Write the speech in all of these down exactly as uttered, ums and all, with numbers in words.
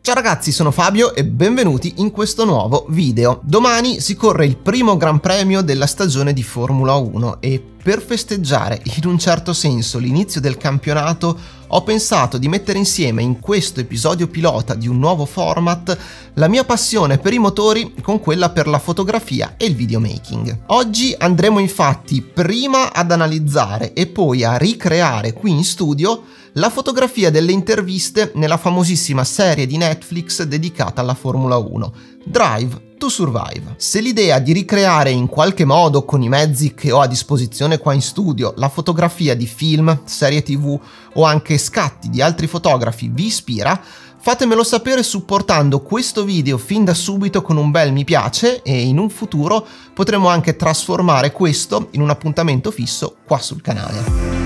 Ciao ragazzi, sono Fabio e benvenuti in questo nuovo video. Domani si corre il primo Gran Premio della stagione di Formula uno e per festeggiare in un certo senso l'inizio del campionato ho pensato di mettere insieme in questo episodio pilota di un nuovo format la mia passione per i motori con quella per la fotografia e il videomaking. Oggi andremo infatti prima ad analizzare e poi a ricreare qui in studio la fotografia delle interviste nella famosissima serie di Netflix dedicata alla Formula uno, Drive to Survive. Se l'idea di ricreare in qualche modo con i mezzi che ho a disposizione qua in studio la fotografia di film, serie tv o anche scatti di altri fotografi vi ispira, fatemelo sapere supportando questo video fin da subito con un bel mi piace e in un futuro potremo anche trasformare questo in un appuntamento fisso qua sul canale.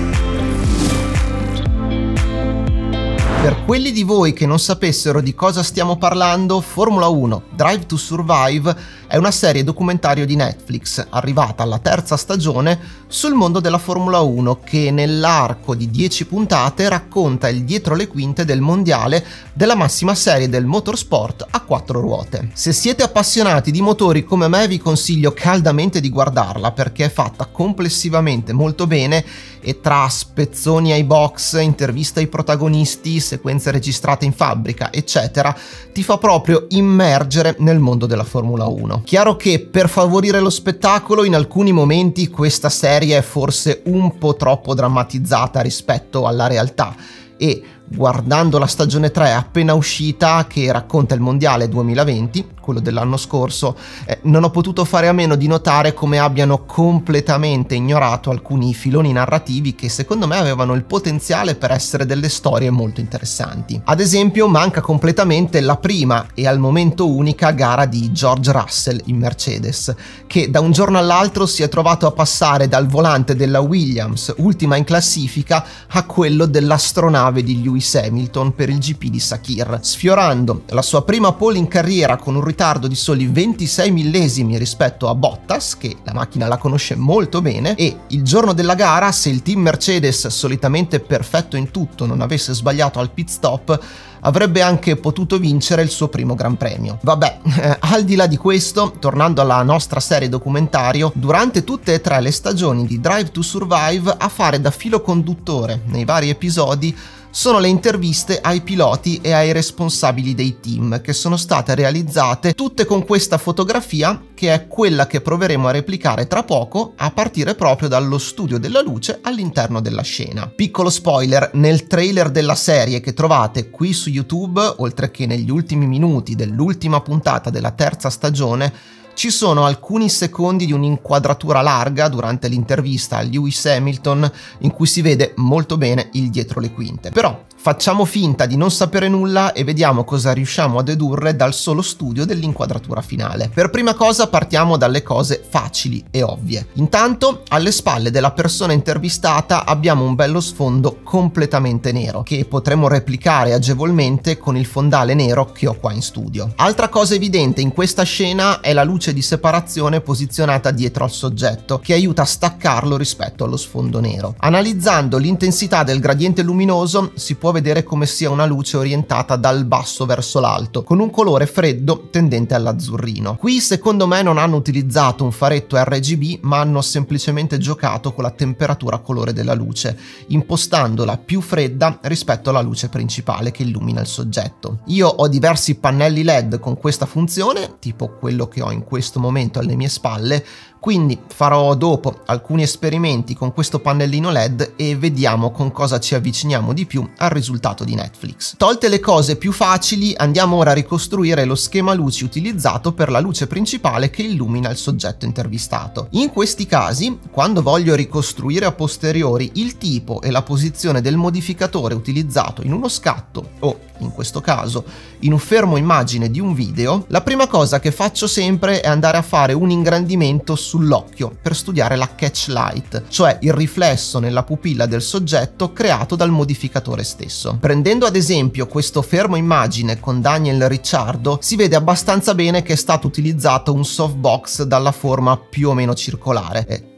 Per quelli di voi che non sapessero di cosa stiamo parlando, Formula uno Drive to Survive è una serie documentario di Netflix, arrivata alla terza stagione, sul mondo della Formula uno che nell'arco di dieci puntate racconta il dietro le quinte del mondiale della massima serie del motorsport a quattro ruote. Se siete appassionati di motori come me vi consiglio caldamente di guardarla perché è fatta complessivamente molto bene e tra spezzoni ai box, interviste ai protagonisti, sequenze registrate in fabbrica, eccetera, ti fa proprio immergere nel mondo della Formula uno. Chiaro che per favorire lo spettacolo in alcuni momenti questa serie è forse un po' troppo drammatizzata rispetto alla realtà e guardando la stagione tre appena uscita che racconta il mondiale duemilaventi, quello dell'anno scorso, eh, non ho potuto fare a meno di notare come abbiano completamente ignorato alcuni filoni narrativi che secondo me avevano il potenziale per essere delle storie molto interessanti. Ad esempio manca completamente la prima e al momento unica gara di George Russell in Mercedes, che da un giorno all'altro si è trovato a passare dal volante della Williams, ultima in classifica, a quello dell'astronave di Lewis Hamilton per il G P di Sakhir, sfiorando la sua prima pole in carriera con un ritardo di soli ventisei millesimi rispetto a Bottas, che la macchina la conosce molto bene, e il giorno della gara, se il team Mercedes, solitamente perfetto in tutto, non avesse sbagliato al pit stop, avrebbe anche potuto vincere il suo primo Gran Premio. Vabbè, eh, al di là di questo, tornando alla nostra serie documentario, durante tutte e tre le stagioni di Drive to Survive a fare da filo conduttore nei vari episodi sono le interviste ai piloti e ai responsabili dei team, che sono state realizzate tutte con questa fotografia che è quella che proveremo a replicare tra poco a partire proprio dallo studio della luce all'interno della scena. Piccolo spoiler, nel trailer della serie che trovate qui su YouTube, oltre che negli ultimi minuti dell'ultima puntata della terza stagione, ci sono alcuni secondi di un'inquadratura larga durante l'intervista a Lewis Hamilton in cui si vede molto bene il dietro le quinte. Però facciamo finta di non sapere nulla e vediamo cosa riusciamo a dedurre dal solo studio dell'inquadratura finale. Per prima cosa partiamo dalle cose facili e ovvie. Intanto, alle spalle della persona intervistata abbiamo un bello sfondo completamente nero, che potremo replicare agevolmente con il fondale nero che ho qua in studio. Altra cosa evidente in questa scena è la luce di separazione posizionata dietro al soggetto, che aiuta a staccarlo rispetto allo sfondo nero. Analizzando l'intensità del gradiente luminoso si può vedere come sia una luce orientata dal basso verso l'alto, con un colore freddo tendente all'azzurrino. Qui secondo me non hanno utilizzato un faretto R G B, ma hanno semplicemente giocato con la temperatura colore della luce, impostandola più fredda rispetto alla luce principale che illumina il soggetto. Io ho diversi pannelli L E D con questa funzione, tipo quello che ho in questo momento alle mie spalle, quindi farò dopo alcuni esperimenti con questo pannellino L E D e vediamo con cosa ci avviciniamo di più al risultato di Netflix. Tolte le cose più facili, andiamo ora a ricostruire lo schema luci utilizzato per la luce principale che illumina il soggetto intervistato. In questi casi, quando voglio ricostruire a posteriori il tipo e la posizione del modificatore utilizzato in uno scatto o, in questo caso, in un fermo immagine di un video, la prima cosa che faccio sempre è andare a fare un ingrandimento sull'occhio per studiare la catch light, cioè il riflesso nella pupilla del soggetto creato dal modificatore stesso. Prendendo ad esempio questo fermo immagine con Daniel Ricciardo, si vede abbastanza bene che è stato utilizzato un softbox dalla forma più o meno circolare. E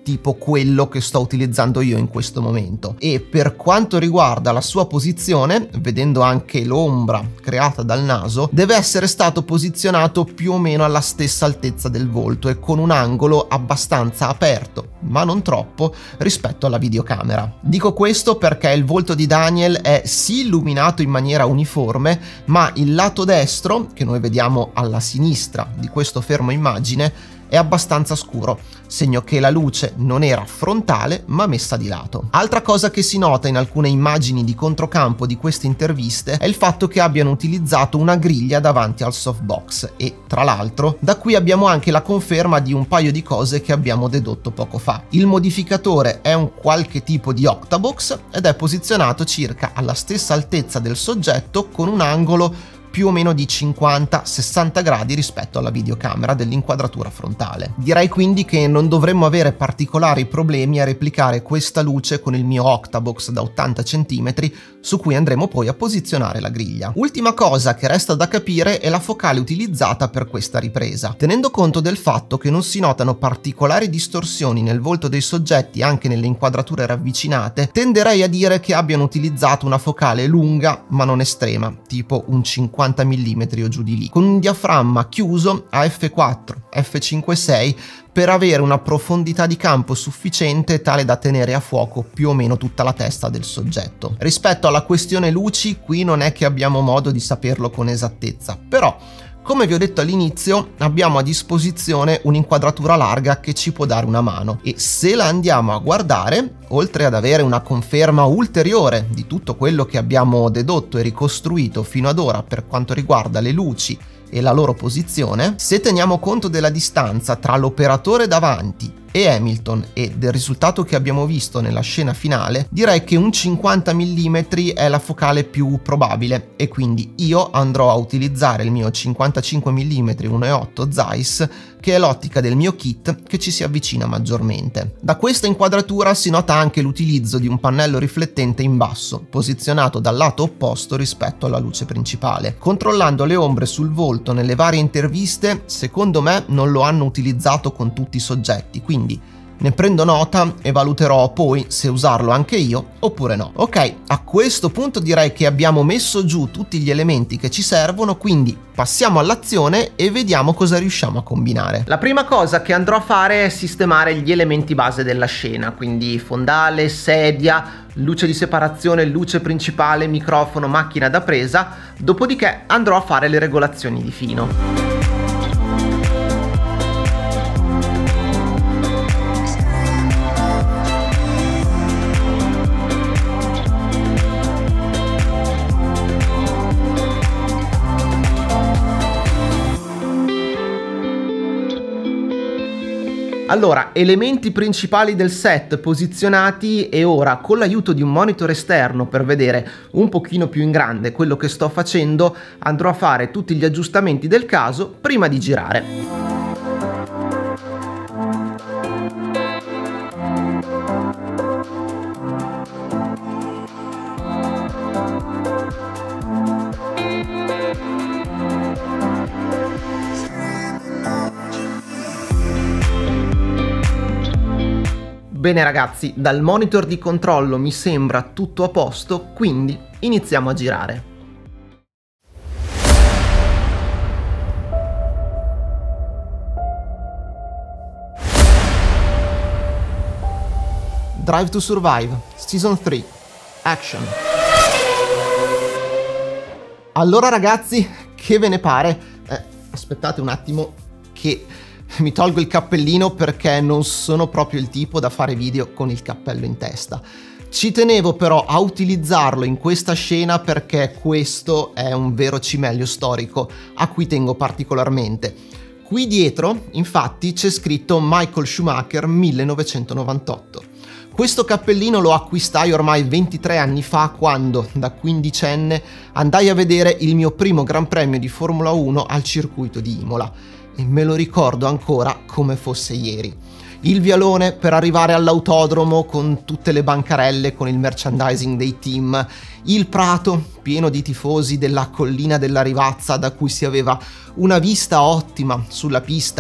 tipo quello che sto utilizzando io in questo momento. E per quanto riguarda la sua posizione, vedendo anche l'ombra creata dal naso, deve essere stato posizionato più o meno alla stessa altezza del volto e con un angolo abbastanza aperto, ma non troppo, rispetto alla videocamera. Dico questo perché il volto di Daniel è sì illuminato in maniera uniforme, ma il lato destro, che noi vediamo alla sinistra di questo fermo immagine, è abbastanza scuro, segno che la luce non era frontale ma messa di lato. Altra cosa che si nota in alcune immagini di controcampo di queste interviste è il fatto che abbiano utilizzato una griglia davanti al softbox e, tra l'altro, da qui abbiamo anche la conferma di un paio di cose che abbiamo dedotto poco fa. Il modificatore è un qualche tipo di octabox ed è posizionato circa alla stessa altezza del soggetto con un angolo più o meno di cinquanta sessanta gradi rispetto alla videocamera dell'inquadratura frontale. Direi quindi che non dovremmo avere particolari problemi a replicare questa luce con il mio octabox da ottanta centimetri su cui andremo poi a posizionare la griglia. Ultima cosa che resta da capire è la focale utilizzata per questa ripresa. Tenendo conto del fatto che non si notano particolari distorsioni nel volto dei soggetti anche nelle inquadrature ravvicinate, tenderei a dire che abbiano utilizzato una focale lunga ma non estrema, tipo un cinquanta millimetri o giù di lì, con un diaframma chiuso a effe quattro, effe cinque sei per avere una profondità di campo sufficiente tale da tenere a fuoco più o meno tutta la testa del soggetto. Rispetto alla questione luci, qui non è che abbiamo modo di saperlo con esattezza, però come vi ho detto all'inizio, abbiamo a disposizione un'inquadratura larga che ci può dare una mano e se la andiamo a guardare, oltre ad avere una conferma ulteriore di tutto quello che abbiamo dedotto e ricostruito fino ad ora per quanto riguarda le luci e la loro posizione, se teniamo conto della distanza tra l'operatore davanti e Hamilton e del risultato che abbiamo visto nella scena finale, direi che un cinquanta millimetri è la focale più probabile e quindi io andrò a utilizzare il mio cinquantacinque millimetri uno virgola otto Zeiss, che è l'ottica del mio kit che ci si avvicina maggiormente. Da questa inquadratura si nota anche l'utilizzo di un pannello riflettente in basso, posizionato dal lato opposto rispetto alla luce principale. Controllando le ombre sul volto nelle varie interviste, secondo me non lo hanno utilizzato con tutti i soggetti, quindi ne prendo nota e valuterò poi se usarlo anche io oppure no. Ok, a questo punto direi che abbiamo messo giù tutti gli elementi che ci servono, quindi passiamo all'azione e vediamo cosa riusciamo a combinare. La prima cosa che andrò a fare è sistemare gli elementi base della scena, quindi fondale, sedia, luce di separazione, luce principale, microfono, macchina da presa, dopodiché andrò a fare le regolazioni di fino. Allora, elementi principali del set posizionati e ora con l'aiuto di un monitor esterno per vedere un pochino più in grande quello che sto facendo, andrò a fare tutti gli aggiustamenti del caso prima di girare. Bene ragazzi, dal monitor di controllo mi sembra tutto a posto, quindi iniziamo a girare. Drive to Survive, Season tre, Action. Allora ragazzi, che ve ne pare? Eh, aspettate un attimo che mi tolgo il cappellino perché non sono proprio il tipo da fare video con il cappello in testa. Ci tenevo però a utilizzarlo in questa scena perché questo è un vero cimelio storico a cui tengo particolarmente. Qui dietro, infatti, c'è scritto Michael Schumacher millenovecentonovantotto. Questo cappellino lo acquistai ormai ventitré anni fa quando, da quindicenne, andai a vedere il mio primo Gran Premio di Formula uno al circuito di Imola. E me lo ricordo ancora come fosse ieri. Il vialone per arrivare all'autodromo con tutte le bancarelle con il merchandising dei team, il prato pieno di tifosi della collina della Rivazza da cui si aveva una vista ottima sulla pista,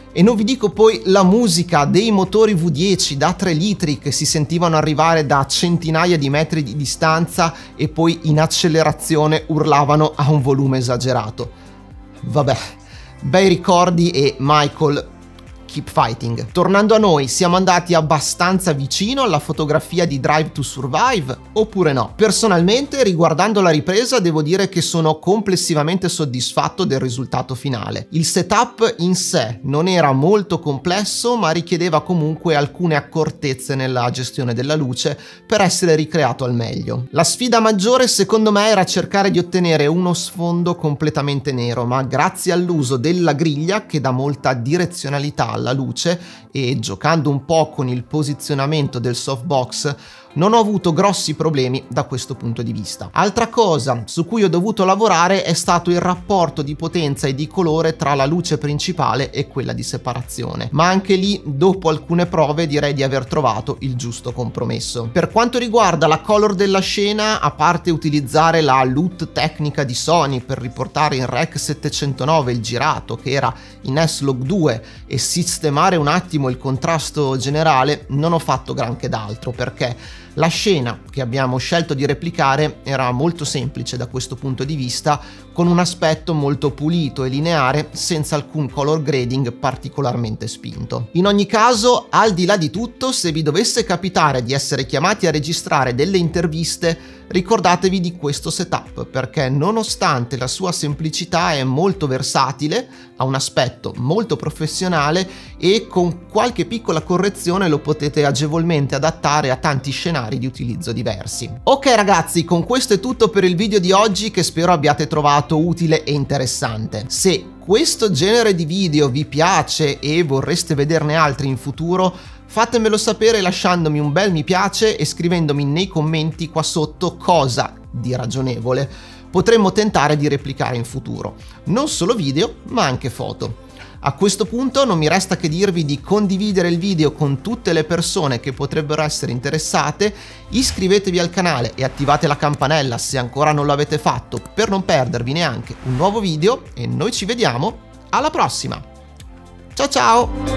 E non vi dico poi la musica dei motori V dieci da tre litri che si sentivano arrivare da centinaia di metri di distanza e poi in accelerazione urlavano a un volume esagerato. Vabbè, bei ricordi e Michael, keep fighting. Tornando a noi, siamo andati abbastanza vicino alla fotografia di Drive to Survive oppure no? Personalmente, riguardando la ripresa, devo dire che sono complessivamente soddisfatto del risultato finale. Il setup in sé non era molto complesso, ma richiedeva comunque alcune accortezze nella gestione della luce per essere ricreato al meglio. La sfida maggiore secondo me era cercare di ottenere uno sfondo completamente nero, ma grazie all'uso della griglia che dà molta direzionalità alla luce e giocando un po' con il posizionamento del softbox non ho avuto grossi problemi da questo punto di vista. Altra cosa su cui ho dovuto lavorare è stato il rapporto di potenza e di colore tra la luce principale e quella di separazione, ma anche lì dopo alcune prove direi di aver trovato il giusto compromesso. Per quanto riguarda la color della scena, a parte utilizzare la L U T tecnica di Sony per riportare in Rec settecentonove il girato che era in S-Log due e sistemare un attimo il contrasto generale, non ho fatto granché d'altro perché la scena che abbiamo scelto di replicare era molto semplice da questo punto di vista, con un aspetto molto pulito e lineare senza alcun color grading particolarmente spinto. In ogni caso, al di là di tutto, se vi dovesse capitare di essere chiamati a registrare delle interviste, ricordatevi di questo setup perché nonostante la sua semplicità è molto versatile, ha un aspetto molto professionale e con qualche piccola correzione lo potete agevolmente adattare a tanti scenari di utilizzo diversi. Ok ragazzi, con questo è tutto per il video di oggi che spero abbiate trovato utile e interessante. Se questo genere di video vi piace e vorreste vederne altri in futuro, fatemelo sapere lasciandomi un bel mi piace e scrivendomi nei commenti qua sotto cosa di ragionevole potremmo tentare di replicare in futuro. Non solo video, ma anche foto. A questo punto non mi resta che dirvi di condividere il video con tutte le persone che potrebbero essere interessate, iscrivetevi al canale e attivate la campanella se ancora non l'avete fatto per non perdervi neanche un nuovo video e noi ci vediamo alla prossima. Ciao ciao!